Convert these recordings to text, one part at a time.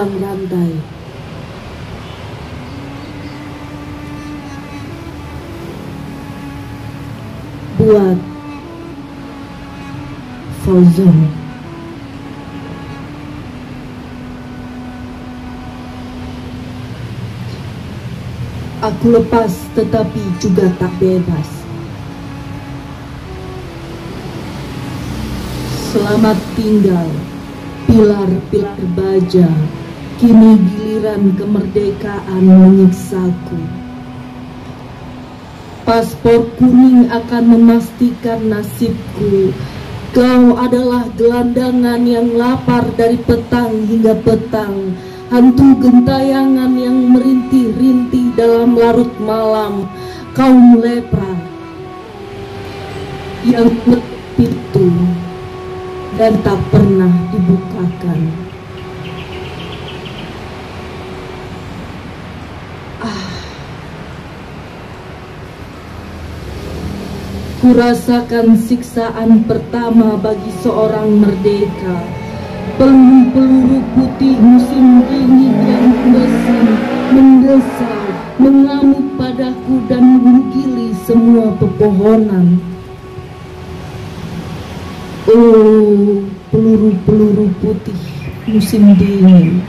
dalam rantai. Buat Fauzan. Aku lepas tetapi juga tak bebas. Selamat tinggal, pilar-pilar baja, kini giliran kemerdekaan menyiksaku. Paspor kuning akan memastikan nasibku. Kau adalah gelandangan yang lapar dari petang hingga petang, hantu gentayangan yang merintih-rintih dalam larut malam, kaum lepra yang pintu dan tak pernah dibukakan. Kurasakan siksaan pertama bagi seorang merdeka. Peluru-peluru putih musim dingin yang mendesau, mengamuk padaku dan menggili semua pepohonan. Oh, peluru-peluru putih musim dingin.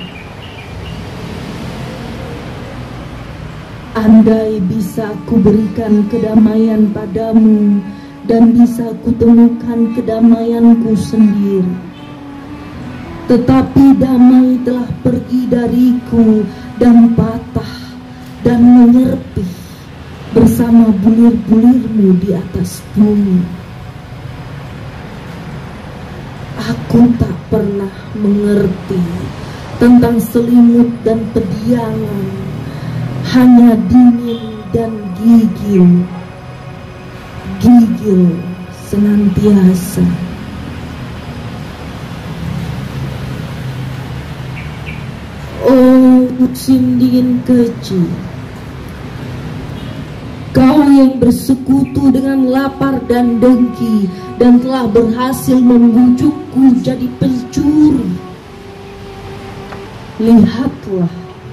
Andai bisa ku berikan kedamaian padamu dan bisa ku temukan kedamaianku sendiri. Tetapi damai telah pergi dariku dan patah dan menyerpih bersama bulir-bulirmu di atas bumi. Aku tak pernah mengerti tentang selimut dan pediangan. Hanya dingin dan gigil senantiasa. Oh, musim dingin kecil, kau yang bersekutu dengan lapar dan dengki dan telah berhasil membujukku jadi pencuri. Lihatlah,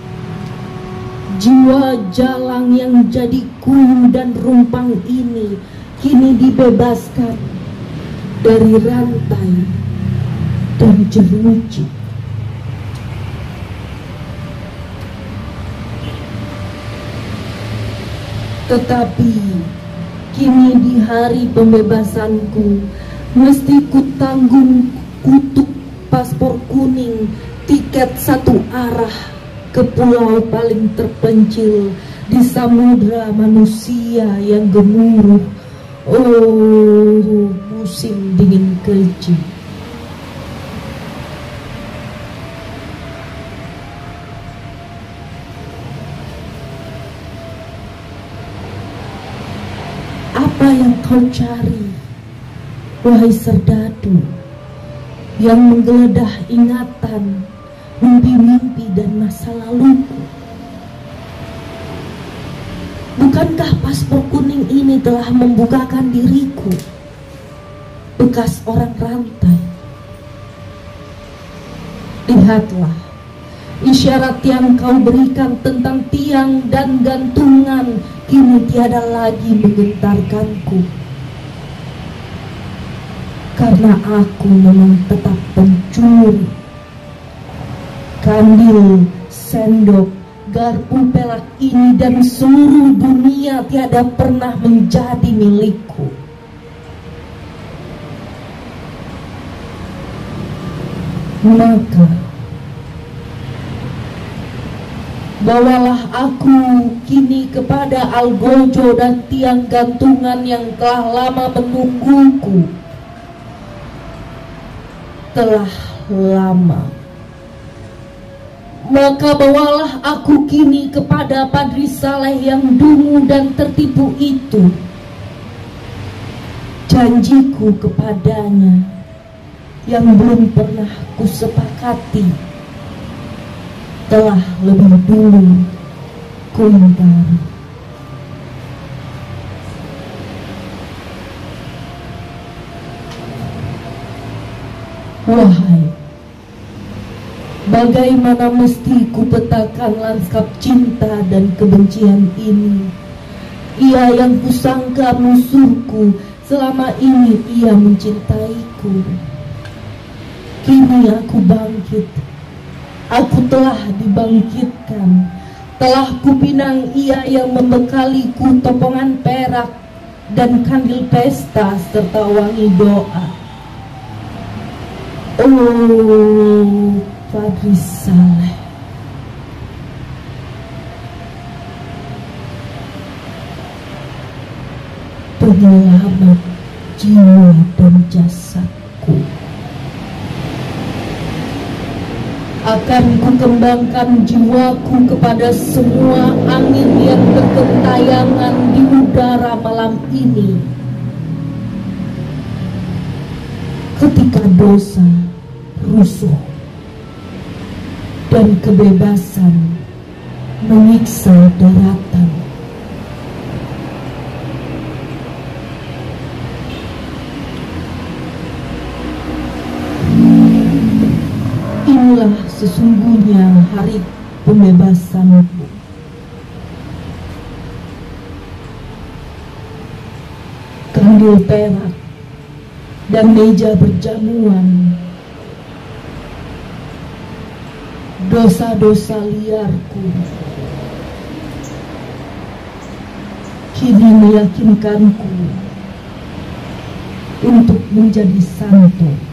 jiwa jalang yang jadi kulu dan rumpang ini kini dibebaskan dari rantai dan jeruji. Tetapi kini di hari pembebasanku mesti ku tanggung kutuk paspor kuning, tiket satu arah ke pulau paling terpencil di samudra manusia yang gemuruh. Oh, musim dingin keji. Apa yang kau cari, wahai serdadu, yang menggeledah ingatan, mimpi-mimpi dan masa laluku? Bukankah paspor kuning ini telah membukakan diriku, bekas orang rantai? Lihatlah, isyarat yang kau berikan tentang tiang dan gantungan kini tiada lagi menggentarkanku. Karena aku memang tetap pencuri. Kandil, sendok, garpu perak ini dan seluruh dunia tiada pernah menjadi milikku. Maka bawalah aku kini kepada algojo dan tiang gantungan yang telah lama menungguku. Telah lama. Maka bawalah aku kini kepada Padri Saleh yang dungu dan tertipu itu. Janjiku kepadanya yang belum pernah kusepakati telah lebih dulu kuingkari. Wahai Bagaimana mesti ku petakan lanskap cinta dan kebencian ini? Ia yang kusangka musuhku, selama ini ia mencintaiku. Kini aku bangkit, aku telah dibangkitkan. Telah kupinang ia yang membekaliku topongan perak dan kandil pesta serta wangi doa. Oh, Fadri Saleh, penyelamat jiwa dan jasadku. Akan kukembangkan jiwaku kepada semua angin yang bergentayangan di udara malam ini. Ketika dosa, rusuh, dan kebebasan menyiksa daratan. Inilah sesungguhnya hari pembebasanku. Kandil perak dan meja berjamuan, dosa-dosa liarku kini meyakinkanku untuk menjadi santo.